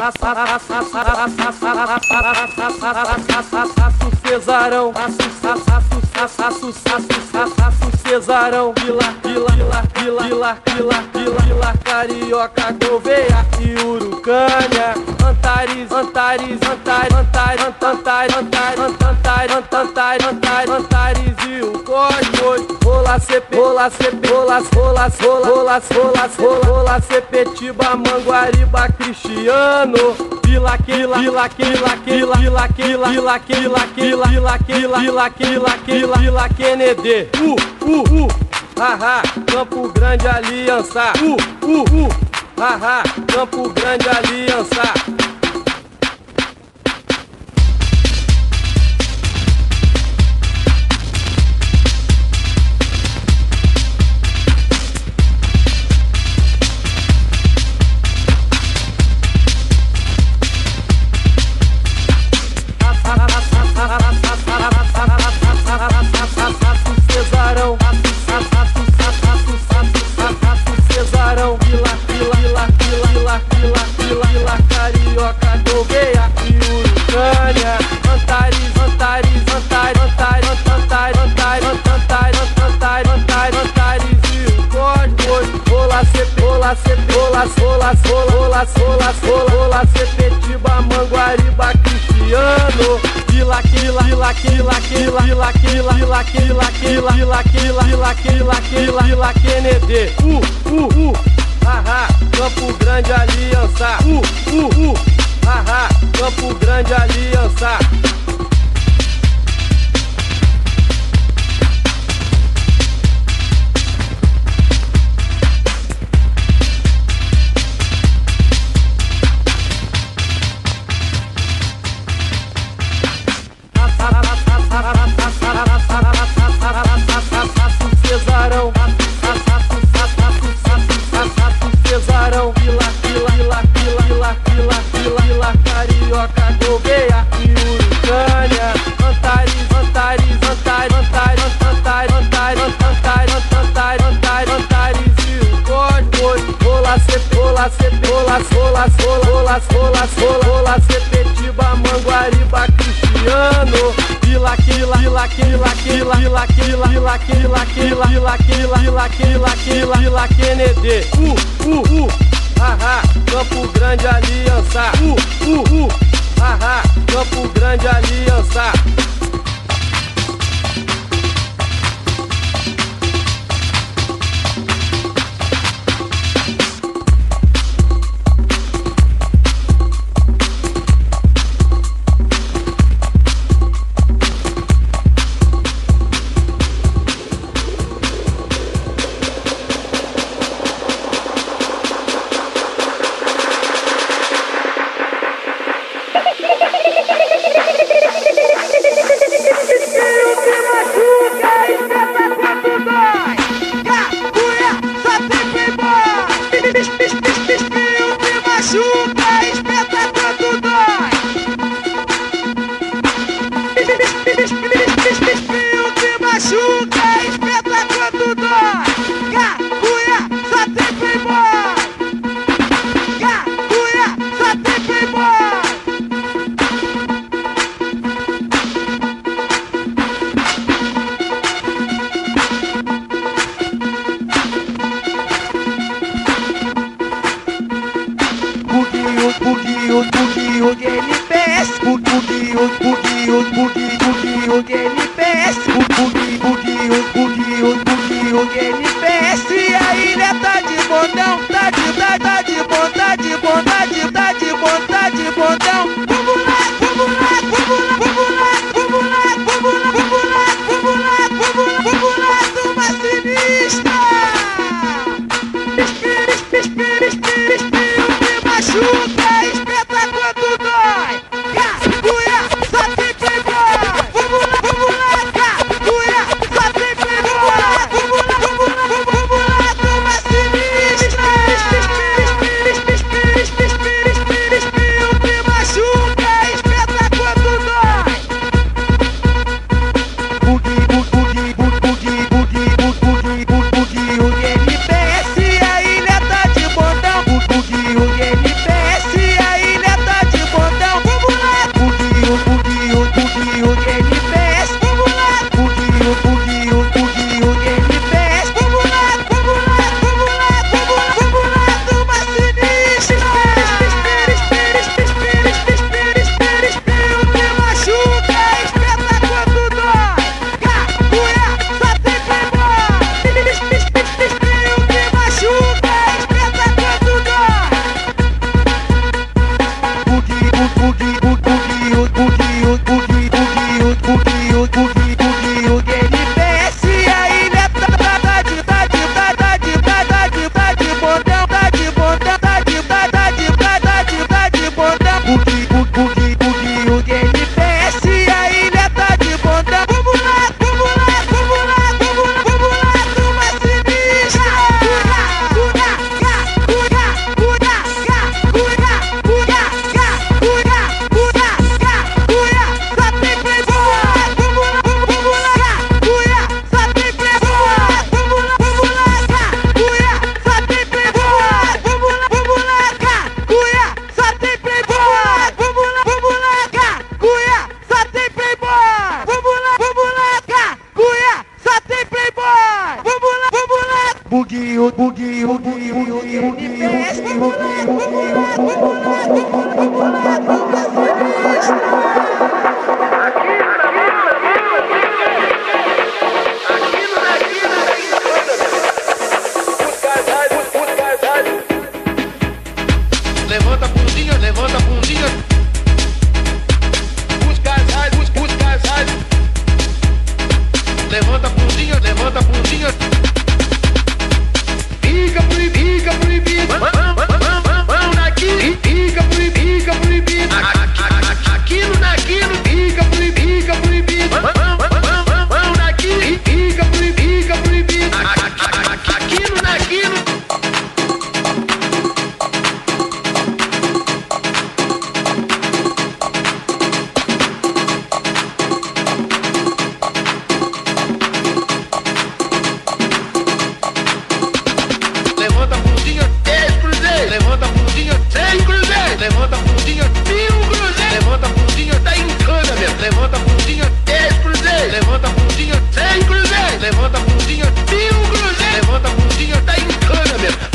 Cesarão, Cesarão, Vila, Carioca, Gouveia e Urucânia, Antares e o Cosmos, rola Sepetiba, Manguariba, Cristiano, Vila Kennedy, haha, Campo Grande, Aliança, haha, Campo Grande, Aliança. Cesarão, Vila, Carioca, Gouveia e Urucânia, Antares e o Cosmos, rola Sepetiba, Manguariba, Cristiano, Vila Kennedy, haha, Campo Grande, Aliança, haha, Campo Grande, Aliança. Cesarão, Vila, Carioca, Gouveia e Urucânia, Antares e o Cosmos, rola Sepetiba, Manguariba, Cristiano, Vila Kennedy, haha, Campo Grande, Aliança, haha, Campo Grande, Aliança. Levanta a bundinha, levanta a bundinha. Os casais, os casais. Levanta a bundinha, levanta a bundinha. Fica proibido. Vão daqui, fica proibido. Aquilo, fica proibido. Vão daqui, fica proibido. Aquilo, naquilo. Levanta a bundinha, 10 cruzeiros. Levanta a bundinha, 100 cruzeiros. Levanta a bundinha, 1000 cruzeiros. Levanta a bundinha, tá em cana mesmo. Levanta a bundinha, 10 cruzeiros. Levanta a bundinha, 100 cruzeiros. Levanta a bundinha, 1000 cruzeiros. Levanta a bundinha, tá em cana mesmo.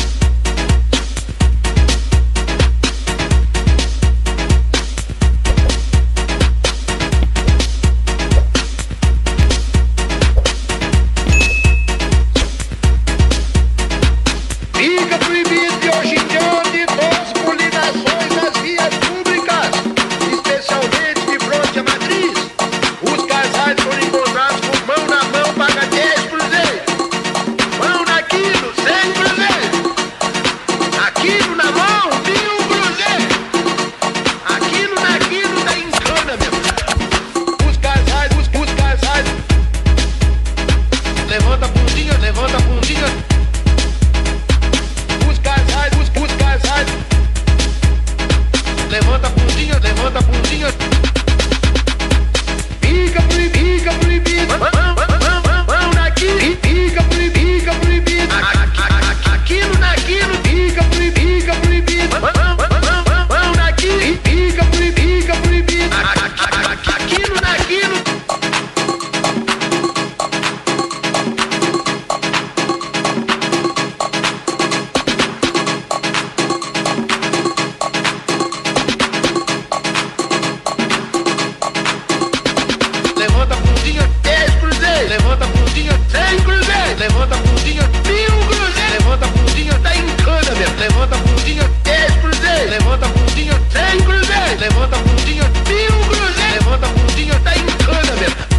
Fica proibido de hoje em diante transpolinações nas vias públicas, especialmente de fronte à matriz. Os casais foram encontrados com mão na mão, paga 10 cruzeiros. Mão naquilo, 100 cruzeiros. Aquilo na mão, 1000 cruzeiros. Aquilo naquilo, tá em cana mesmo. Os casais. Levanta a bundinha, levanta a bundinha. Os casais. Levanta a bundinha, levanta a bundinha. Fica proibido. Vão daqui, fica proibido. Aquilo, naquilo, fica proibido. Vão daqui, fica proibido. Aquilo, naquilo. Levanta a bundinha, 10 cruzeiros. Levanta a bundinha, 100 cruzeiros. Levanta a bundinha, 1000 cruzeiros. Levanta a bundinha, tá em cana mesmo. Levanta a bundinha, 10 cruzeiros. Levanta a bundinha, 100 cruzeiros. Levanta a bundinha, 1000 cruzeiros. Levanta a bundinha, tá em cana mesmo.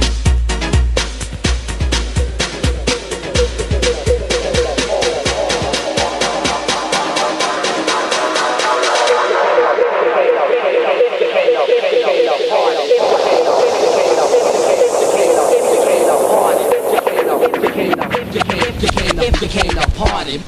It became a party.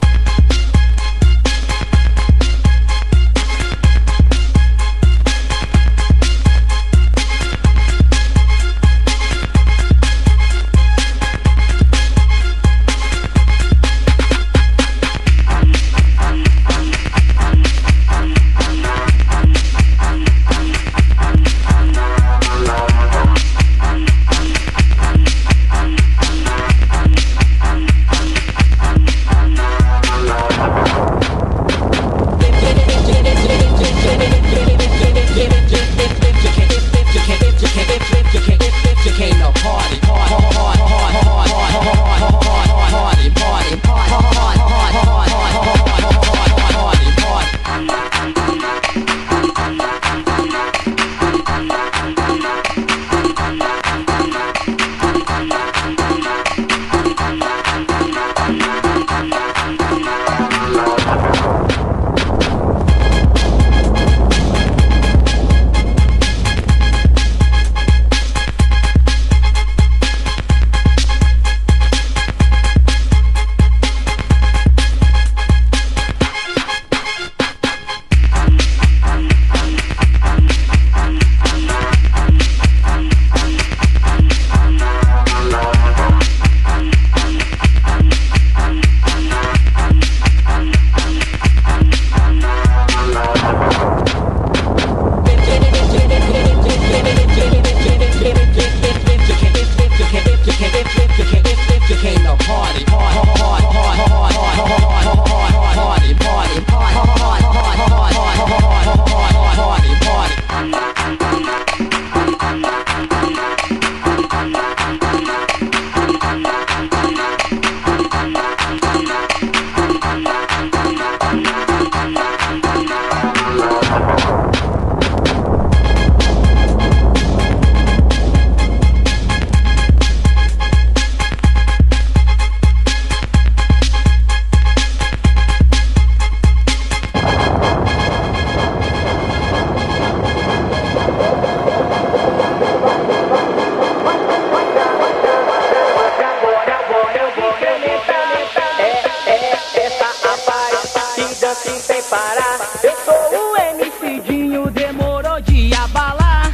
assim sem parar. Eu sou o MC Dinho, demorou de abalar.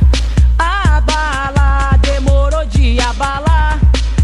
Abalar, demorou de abalar.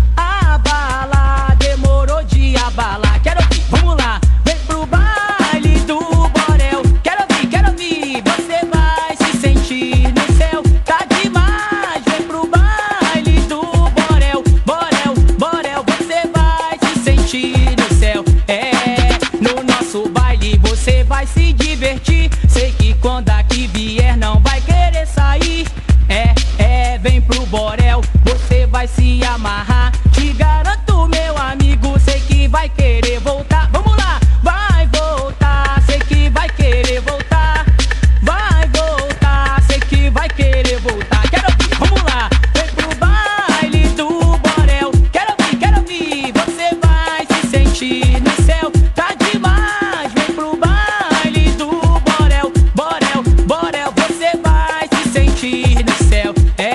Abalar, demorou de abalar. Quero ouvir, vamos lá. Vem pro baile do Borel. Quero ouvir, você vai se sentir no céu. Tá demais, vem pro baile do Borel. Borel, Borel, você vai se sentir no céu. No nosso baile você vai se divertir. Sei que quando aqui vier não vai querer sair. Vem pro Borel, você vai se amarrar. Te garanto, meu amigo, sei que vai querer voltar. Vamos lá, vai voltar, sei que vai querer voltar. Vai voltar, sei que vai querer voltar. Quero ouvir, vamos lá. Vem pro baile do Borel. Quero ouvir, você vai se sentir no céu. Tá demais, vem pro baile do Borel. Borel, Borel, você vai se sentir no céu.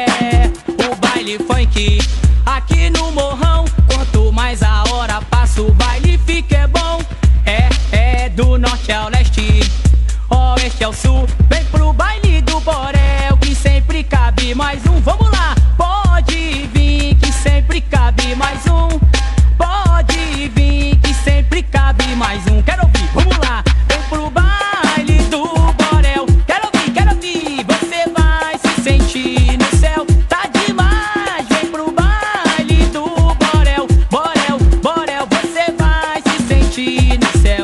O baile funk aqui no morrão. Quanto mais a hora passa, o baile fica bom. Do norte ao leste, oeste ao sul. Vem pro baile do Borel, que sempre cabe mais um. Vamos lá, pode vir, que sempre cabe mais um. Pode vir, que sempre cabe mais um. Quero ouvir, vamos lá. Vem pro baile do Borel. Quero ouvir, você vai se sentir no céu. Tá demais, vem pro baile do Borel. Borel, Borel, você vai se sentir no céu.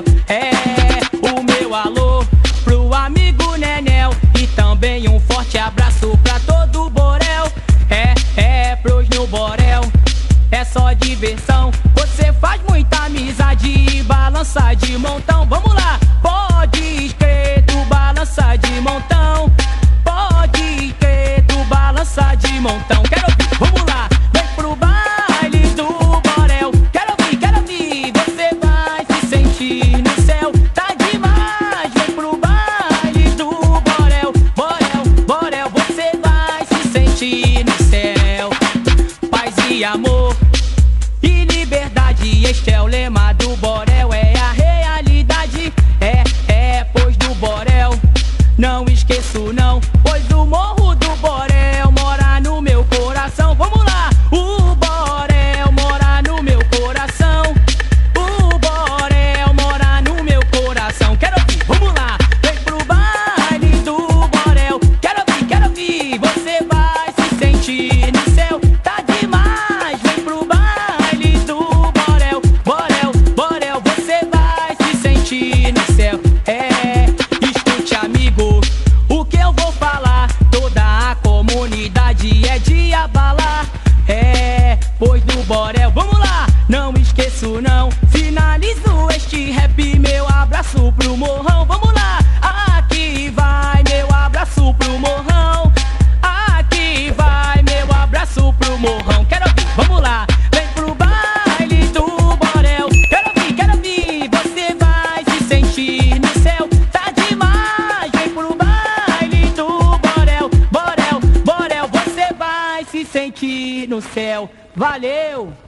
O meu alô pro amigo Nenel. E também um forte abraço pra todo o Borel. Pros no Borel é só diversão. Você faz muita amizade e balança de montão. Vamos lá, pode crer, tu balança de montão. Pode crer, tu balança de montão. Quero ouvir, vamos lá. Vem pro baile do Borel. Quero ouvir, você vai se sentir no céu. Tá demais, vem pro baile do Borel. Borel, Borel, você vai se sentir no céu. Paz e amor e liberdade, este é o lema do Borel, é a realidade. Pois do Borel não esqueço não, pois o morro do Borel mora no meu coração. Vamos lá, o Borel mora no meu coração. O Borel mora no meu coração. Quero ouvir, vamos lá. Vem pro baile do Borel. Quero ouvir, você vai se sentir no céu. Tá demais, vem pro baile do Borel. Borel, Borel, você vai se sentir no céu. Escute, amigo, o que eu vou falar. Toda a comunidade é de abalar. Pois do Borel, vamos lá, não esqueço não. Finalizo este rap, meu abraço pro morrão. Vamos lá, aqui vai meu abraço pro morrão. Aqui vai meu abraço pro morrão. Quero ouvir, vamos lá. Vem pro baile do Borel. Quero ouvir, você vai se sentir no céu. Tá demais, vem pro baile do Borel. Borel, Borel, você vai se sentir no céu. Valeu!